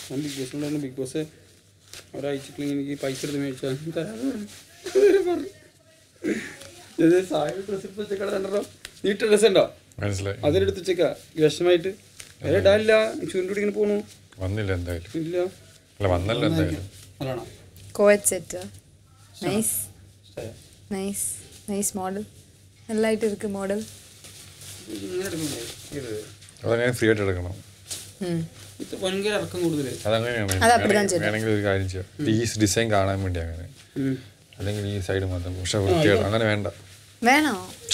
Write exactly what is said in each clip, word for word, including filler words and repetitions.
ഞാൻ ബിഗ് ബോസിനുണ്ടായിരുന്നു. Bigg Boss ഒരാഴ്ചക്കുള്ള എനിക്ക് പൈസ എടുത്ത് മേടിച്ചാൽ തരാമെന്ന് പറഞ്ഞു. സാരി ഡ്രസ്സ് എടുത്ത് വെച്ചേക്കാ കണ്ടോ? നീട്ട ഡ്രസ്സ് ഉണ്ടോ? മനസ്സിലായി. അതിലെടുത്ത് വെച്ചേക്കാ വിഷമായിട്ട് ഇടാനില്ല. ചൂരിൻ്റെ കൂടി ഇങ്ങനെ പോണു. വന്നില്ല എന്തായാലും. ഇല്ല അല്ല വന്നല്ലോ എന്തായാലും. നല്ലതാണോ? Coach set nice nice nice model നല്ലതായിട്ട് ഇരിക്കും മോഡൽ. അതങ്ങനെ ഫ്രീ ആയിട്ട് എടുക്കണം. ഭയങ്കര ഇറക്കം കൂടുതൽ. അതങ്ങനെയാണ്. വേണമെങ്കിൽ ഒരു കാര്യം ചെയ്യാം, ഈ ഡിസൈൻ കാണാൻ വേണ്ടി അങ്ങനെ, അല്ലെങ്കിൽ ഈ സൈഡ് മാത്രം. പക്ഷെ വൃത്തിയാണ്, അങ്ങനെ വേണ്ട. വേണോ?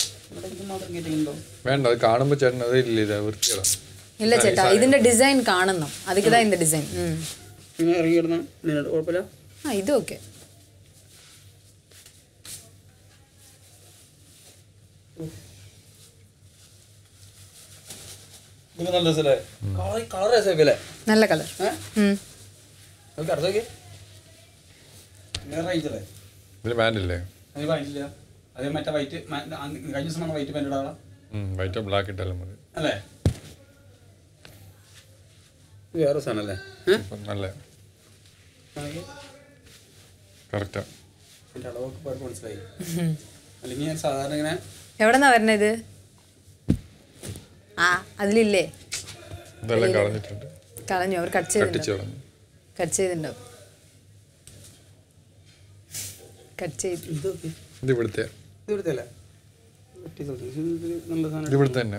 വേണ്ട, അത് കാണുമ്പോൾ ചേട്ടൻ അത് ഇല്ല വൃത്തിയാണ്. ഇല്ല ചേട്ടാ, ഇതിന്റെ ഡിസൈൻ കാണുന്നു. അതിക്കതാ ഇതിന്റെ ഡിസൈൻ. കുഴപ്പമില്ല. ആ ഇത് ഓക്കെ. നല്ല കളർ. ഇതിന് പാൻറ്റില്ലേ? വൈറ്റ് ബ്ലാക്ക് ഇട്ടാലും മതി അല്ലേ? വേറെ സാധനല്ലേ? നല്ല കറക്റ്റാ. മനസ്സിലായി. അല്ലെങ്കിൽ ഞാൻ സാധാരണ ഇങ്ങനെ എവിടെന്നാ വരണേ ഇത്? ആ അതിലില്ലേ? ഇതെല്ലാം കളഞ്ഞിട്ടുണ്ട്. കളഞ്ഞു. അവർ കട്ട് ചെയ്തിട്ടുണ്ടോ? കട്ട് ചെയ്തിട്ടുണ്ടോ? കട്ട് ചെയ്ത് ഇത് ഇവിടുത്തെ ഇവിടുത്തെ ഇവിടുത്തെ തന്നെ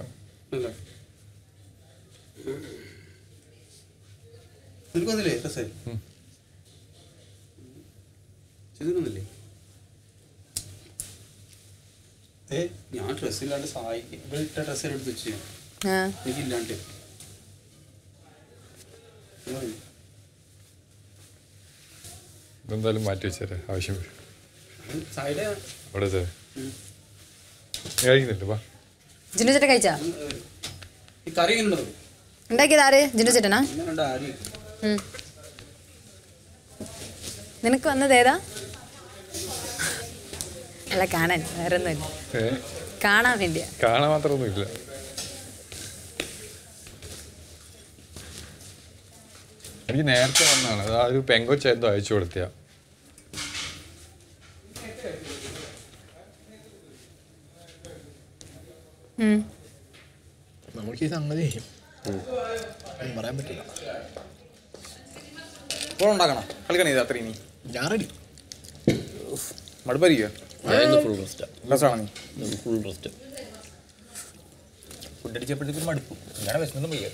നിനക്കൊന്നില്ലേ ഡ്രസ്സ്? ഇതിനൊന്നില്ലേ? ഏ ഞാൻ ഡ്രസ്സില്ലാണ്ട് സഹായിക്കും. ഇവിടെ ഇട്ട ഡ്രസ്സ് എടുത്ത് വെച്ച് എനിക്കില്ലാണ്ട് ഇതെന്തായാലും മാറ്റി വെച്ചേരെ, ആവശ്യം വരും. അവിടെ കഴിക്കുന്നില്ല. ജിനു ചേട്ടൻ കഴിച്ചാ? കറി ഉണ്ടാക്കിയത് ആര്? ജിനു ചേട്ടനാ? നിനക്ക് വന്നത് ഏതാ? അല്ല കാണാൻ, വേറെ ഒന്നുമില്ല. കാണാൻ വേണ്ടിയാ. കാണാൻ മാത്രമൊന്നുമില്ല. എനിക്ക് നേരത്തെ വന്നാണ്. അത് ആ ഒരു പെങ്കൊച്ചെന്തോ അയച്ചു കൊടുത്തിയാ. നമുക്ക് ഈ സംഗതി പറയാൻ പറ്റില്ല. ഉണ്ടാക്കണം കളിക്കണ ഇത് അത്ര ഇനി ഞാൻ റെഡി. മടുപ്പരിക്കുക full rest full rest food അടിച്ചപ്പോഴത്തേക്കും മടുപ്പ്. ഞാൻ വിശന്നൊന്നും വയ്യ.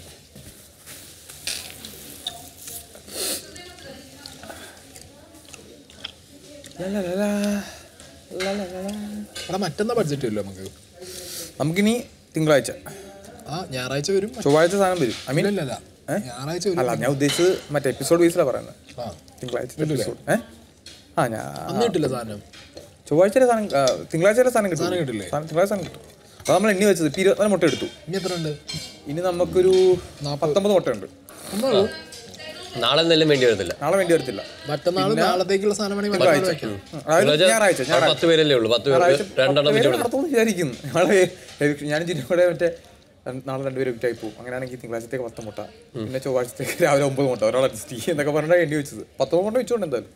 അവിടെ മറ്റന്നാ ബഡ്ജറ്റ് വരില്ല നമുക്ക്. നമുക്കിനി തിങ്കളാഴ്ച ആ ഞായറാഴ്ച വരും, ചൊവ്വാഴ്ച സാധനം വരും. ഐ മീൻ അല്ല ഞായറാഴ്ച വരും. അല്ല ഞാൻ ഉദ്ദേശിച്ചത് മറ്റേ എപ്പിസോഡ് ബേസിലാണ് പറയുന്നത്. തിങ്കളാഴ്ച എപ്പിസോഡ് ഏഹ് ആ ഞാൻ അന്നിട്ടില്ല സാധനം. ചൊവ്വാഴ്ച സാധനം തിങ്കളാഴ്ച സാധനം കിട്ടും. സാധനം കിട്ടില്ലേ? തിങ്കളാഴ്ച സാധനം കിട്ടും. അപ്പോൾ നമ്മൾ എണ്ണി വെച്ചത് ഇപ്പം ഇരുപത്തിനാല് മുട്ട എടുത്തു. ഇനി എത്ര ഉണ്ട്? ഇനി നമുക്കൊരു പത്തൊമ്പത് മുട്ട ഉണ്ട്. നാളെ എന്തെങ്കിലും വേണ്ടി വരത്തില്ല. നാളെ വേണ്ടി വരത്തില്ല. മറ്റന്നാൾ നാളത്തേക്കുള്ള സാധനം ഞായറാഴ്ച പത്ത് പേരല്ലേ ഉള്ളൂ. പത്ത് പേര് രണ്ടെണ്ണം വിചാരിക്കുന്നു. നാളെ ഞാനും ചിരി കൂടെ മറ്റേ നാളെ രണ്ടുപേരും വിറ്റായി പോകും. അങ്ങനെയാണെങ്കിൽ തിങ്കളാഴ്ചത്തേക്ക് പത്ത് മുട്ട, പിന്നെ ചൊവ്വാഴ്ചത്തേക്ക് രാവിലെ ഒമ്പത് മുട്ട, ഒരാൾ അഡ്ജസ്റ്റ് ചെയ്യും എന്നൊക്കെ പറഞ്ഞാൽ എണ്ണി വെച്ചത്. പത്തൊമ്പത് മുട്ട വെച്ചോണ്ട് എന്തായാലും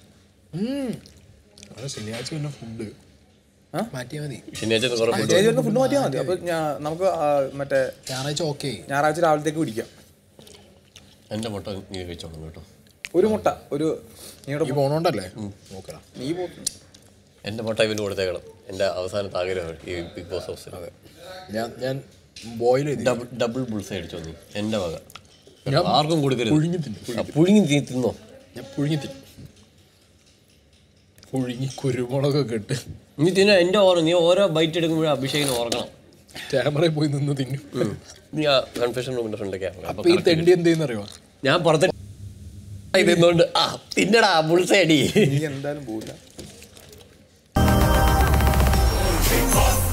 ശനിയാഴ്ച പിന്നെ ഫുഡ് മാറ്റിയാൽ മതി. ശനിയാഴ്ച ഫുഡ് മാറ്റിയാൽ മതി. അപ്പൊ നമുക്ക് മറ്റേ ഞായറാഴ്ച ഓക്കെ ഞായറാഴ്ച രാവിലത്തേക്ക് പിടിക്കാം. എന്റെ മുട്ട നീ കഴിച്ചോളൂ കേട്ടോ. ഒരു മുട്ട ഒരു നീ പോണോണ്ടല്ലേ നോക്കണം. നീ പോ എന്റെ മുട്ട ഇവന് കൊടുത്തേക്കണം. എന്റെ അവസാനത്തെ ആഗ്രഹമാണ് ഈ ബിഗ് ബോസ് ഹൗസിൽ. അതെ ഞാൻ ഞാൻ ബോയിൽ ഡബിൾ ഡബിൾ ബുൾസ് അടിച്ചോ നീ എന്റെ വക. ആർക്കും കൊടുക്കരുത്. പുഴുങ്ങി തിന്നു. പുഴുങ്ങി തീ തിന്നോ? ഞാൻ പുഴുങ്ങി തിന്നു. പുഴുങ്ങി കുരുമുളകൊക്കെ ഇട്ട് നീ തിന്നോ. എന്റെ ഓർമ്മ നീ ഓരോ ബൈറ്റ് എടുക്കുമ്പോഴും അഭിഷേകിന് ഓർക്കണം. ക്യാമറയിൽ പോയി നിന്ന് തിന്നു. നീ ആ കൺഫെഷൻ റൂമിന്റെ ഫ്രണ്ട് ക്യാമറ. അപ്പൊ ഈ തെണ്ടി എന്ത് ചെയ്യുന്നറിയോ? ഞാൻ പുറത്ത് ഇതുകൊണ്ട് ആ തിന്നടാ ബുൾസ് അടി. നീ എന്തായാലും പോവില്ല.